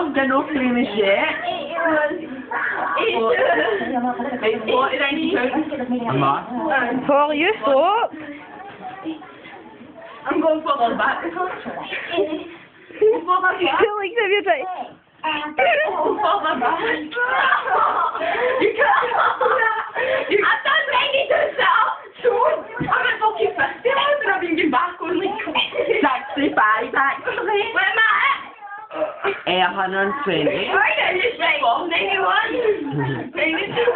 Ganun finish it. Ama? Får you så? I'm going for the back. Til liksom jeg sier. I'm not ready to sell. Soon. I'm a fucking festival. I'm bringing back only 65 back. Where am I at? 120. Mm-hmm. Why did you say 91?